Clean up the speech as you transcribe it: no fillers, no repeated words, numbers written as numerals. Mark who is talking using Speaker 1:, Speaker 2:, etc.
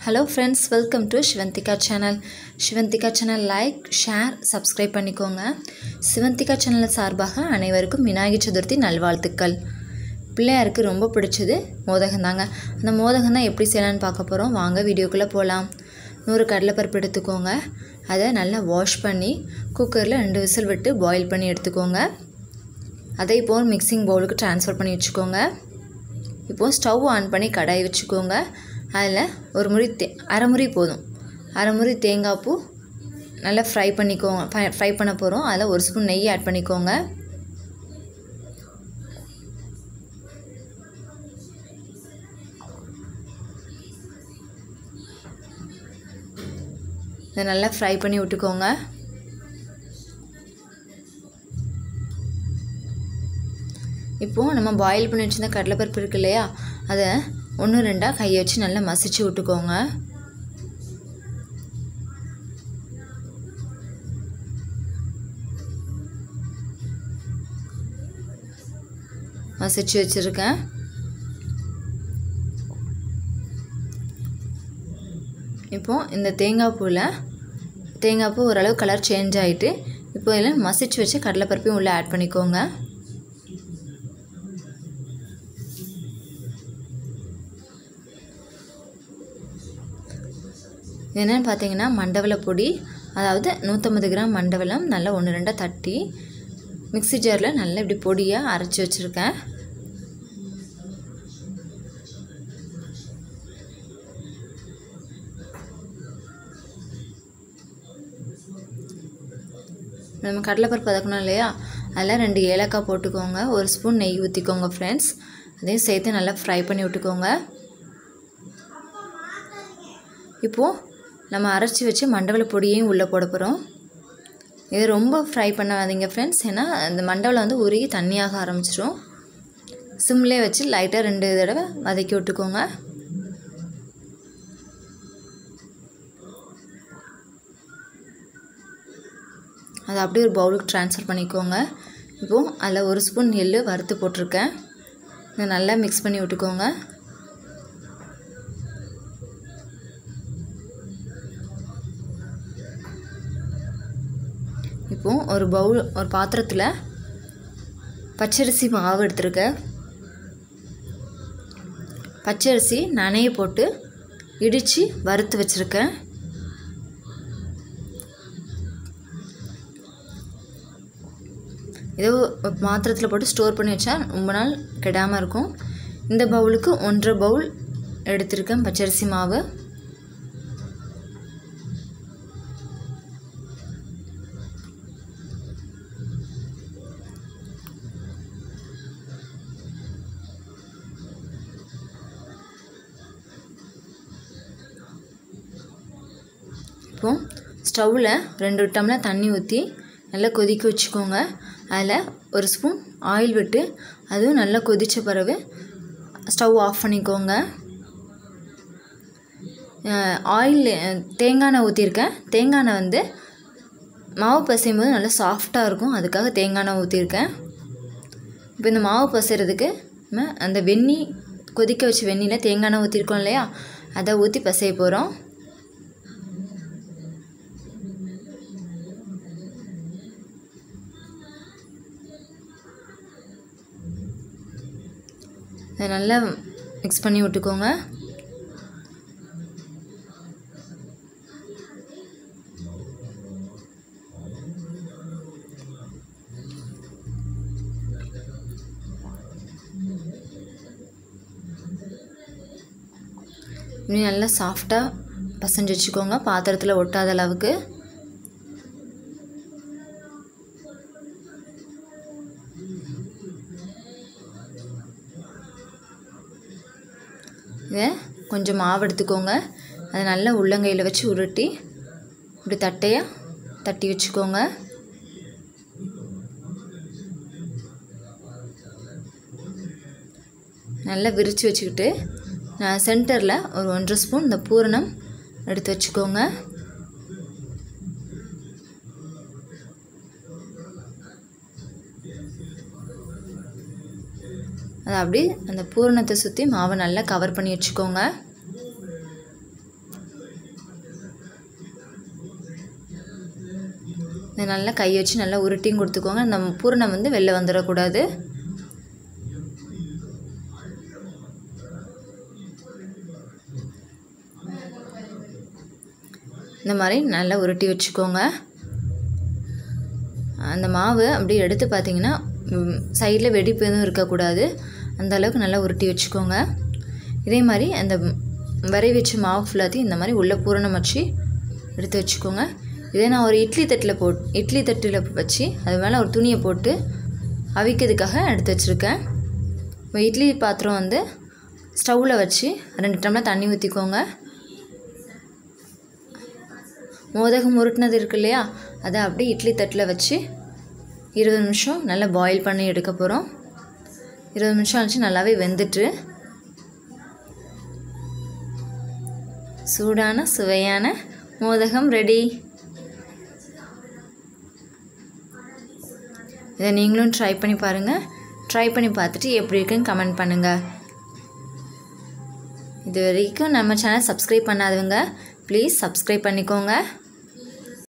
Speaker 1: Hello friends, welcome to Shivantika channel. Shivantika channel like, share, subscribe பண்ணிக்கோங்க. Shivantika channel சார்பாக அனைவருக்கும் விநாயகர் சதுர்த்தி நல்வாழ்த்துக்கள். பிள்ளையாருக்கு ரொம்ப பிடிச்சது மோதகம் தாங்க. அந்த மோதகம் தான் எப்படி செய்யலாம்னு பார்க்க போறோம். வாங்க வீடியோக்குள்ள போலாம். 100 கடலைப்பருப்பு எடுத்துக்கோங்க. அதை நல்லா வாஷ் பண்ணி குக்கர்ல 2 விசில் விட்டு பாயில் பண்ணி எடுத்துக்கோங்க. அதை இப்போ மிக்சிங் பவுலுக்கு ட்ரான்ஸ்ஃபர் பண்ணி வச்சுக்கோங்க. இப்போ ஸ்டவ் ஆன் பண்ணி கடாய் வச்சுக்கோங்க. அதில் ஒரு முறி அரை முறி போதும், அரை முறி தேங்காய் பூ நல்லா ஃப்ரை பண்ணிக்கோங்க. ஃப்ரை பண்ண போகிறோம். அதில் ஒரு ஸ்பூன் நெய் ஆட் பண்ணிக்கோங்க. இதை நல்லா ஃப்ரை பண்ணி விட்டுக்கோங்க. இப்போது நம்ம பாயில் பண்ணி வச்சுருந்த கடலைப்பருப்பு இருக்கு இல்லையா, அதை 1-2 கையை வச்சு நல்லா மசிச்சு விட்டுக்கோங்க. மசிச்சு வச்சுருக்கேன். இப்போது இந்த தேங்காய் பூ ஓரளவு கலர் சேஞ்ச் ஆகிட்டு இப்போ இதில் மசிச்சு வச்சு கடலைப்பருப்பையும் உள்ளே ஆட் பண்ணிக்கோங்க. என்னென்னு பார்த்தீங்கன்னா மண்டவள பொடி, அதாவது 150 கிராம் மண்டவளம் நல்லா 1-2 தட்டி மிக்ஸி ஜாரில் நல்லா இப்படி பொடியாக அரைச்சி வச்சுருக்கேன். நம்ம கடலைப்பருப்பு வதக்கணும் இல்லையா, அதில் 2 ஏலக்காய் போட்டுக்கோங்க. 1 ஸ்பூன் நெய் ஊற்றிக்கோங்க ஃப்ரெண்ட்ஸ். அதையும் சேர்த்து நல்லா ஃப்ரை பண்ணி விட்டுக்கோங்க. இப்போது நம்ம அரைச்சி வச்சு மண்டவள பொடியையும் உள்ளே போட போகிறோம். இதை ரொம்ப ஃப்ரை பண்ணாதீங்க ஃப்ரெண்ட்ஸ், ஏன்னா அந்த மண்டவளம் வந்து உருகி தண்ணியாக ஆரம்பிச்சிடும். சிம்லேயே வச்சு லைட்டாக 2 தடவை வதக்கி விட்டுக்கோங்க. அதை அப்படியே ஒரு பவுலுக்கு ட்ரான்ஸ்ஃபர் பண்ணிக்கோங்க. இப்போது அதில் 1 ஸ்பூன் எள்ளு வறுத்து போட்டிருக்கேன். இதை நல்லா மிக்ஸ் பண்ணி விட்டுக்கோங்க. இப்போது ஒரு பாத்திரத்தில் பச்சரிசி மாவு எடுத்துருக்கேன். பச்சரிசி நனைய போட்டு இடித்து வறுத்து வச்சுருக்கேன். ஏதோ பாத்திரத்தில் போட்டு ஸ்டோர் பண்ணி வச்சா ரொம்ப நாள் கெடாமல் இருக்கும். இந்த பவுலுக்கு 1.5 பவுல் எடுத்திருக்கேன் பச்சரிசி மாவு. இப்போது ஸ்டவ்வில் 2 டம்ளர் தண்ணி ஊற்றி நல்லா கொதிக்க வச்சுக்கோங்க. அதில் 1 ஸ்பூன் ஆயில் விட்டு அதுவும் நல்லா கொதித்த பிறகு ஸ்டவ் ஆஃப் பண்ணிக்கோங்க. ஆயில் தேங்காய் எண்ணெய் ஊற்றிருக்கேன். தேங்காய் எண்ணெய் வந்து மாவு பசையும் போது நல்லா சாஃப்டாக இருக்கும், அதுக்காக தேங்காய் எண்ணெய் ஊற்றிருக்கேன். இப்போ இந்த மாவு பசைகிறதுக்கு நம்ம அந்த வெந்நீர் கொதிக்க வச்ச வெந்நியில் தேங்காய் எண்ணெய் ஊற்றிருக்கோம் இல்லையா, அதை ஊற்றி பசைய போகிறோம். அதை நல்லா மிக்ஸ் பண்ணி விட்டுக்கோங்க. இன்னும் நல்லா சாஃப்டாக பசஞ்சு வச்சுக்கோங்க, பாத்திரத்தில் ஒட்டாத அளவுக்கு. இதை கொஞ்சம் மாவு எடுத்துக்கோங்க. அதை நல்லா உள்ளங்கையில் வச்சு உருட்டி இப்படி தட்டையாக தட்டி வச்சுக்கோங்க. நல்லா விரித்து வச்சுக்கிட்டு சென்டரில் ஒரு 1.5 ஸ்பூன் இந்த பூரணம் எடுத்து வச்சுக்கோங்க. அதை அப்படியே அந்த பூரணத்தை சுற்றி மாவை நல்லா கவர் பண்ணி வச்சுக்கோங்க. இதை நல்லா கை வச்சு நல்லா உருட்டியும் கொடுத்துக்கோங்க. அந்த பூரணம் வந்து வெளில வந்துடக்கூடாது. இந்த மாதிரி நல்லா உருட்டி வச்சுக்கோங்க. அந்த மாவு அப்படி எடுத்து பார்த்திங்கன்னா சைடில் வெடிப்பு எதுவும் இருக்கக்கூடாது. அந்த அளவுக்கு நல்லா உருட்டி வச்சுக்கோங்க. இதே மாதிரி அந்த வரை வச்ச மாவு ஃபுல்லாத்தையும் இந்த மாதிரி உள்ள பூரணம் வச்சு எடுத்து வச்சுக்கோங்க. இதே நான் ஒரு இட்லி தட்டில் வச்சு அது மேலே ஒரு துணியை போட்டு அவிக்கிறதுக்காக எடுத்து வச்சுருக்கேன். இப்போ இட்லி பாத்திரம் வந்து ஸ்டவ்வில் வச்சு 2 டம்ளர் தண்ணி ஊற்றிக்கோங்க. மோதகம் உருட்டினது இருக்கு இல்லையா, அதை அப்படியே இட்லி தட்டில் வச்சு 20 நிமிஷம் நல்லா பாயில் பண்ணி எடுக்க போகிறோம். 20 நிமிஷம் ஆச்சு, நல்லாவே வெந்துட்டு சூடான சுவையான மோதகம் ரெடி. இதை நீங்களும் ட்ரை பண்ணி பாருங்கள். ட்ரை பண்ணி பார்த்துட்டு எப்படி இருக்குன்னு கமெண்ட் பண்ணுங்கள். இது வரைக்கும் நம்ம சேனல் சப்ஸ்கிரைப் பண்ணாதவங்க ப்ளீஸ் சப்ஸ்கிரைப் பண்ணிக்கோங்க.